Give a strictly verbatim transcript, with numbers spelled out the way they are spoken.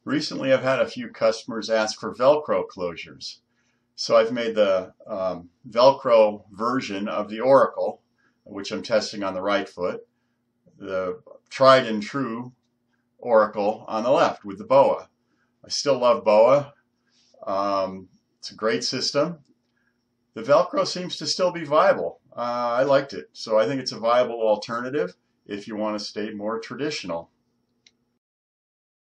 Recently, I've had a few customers ask for velcro closures. So I've made the um, velcro version of the Oracle, which I'm testing on the right foot, the tried and true Oracle on the left with the boa. I still love boa. Um, it's a great system. The velcro seems to still be viable. Uh, I liked it. So I think it's a viable alternative if you want to stay more traditional.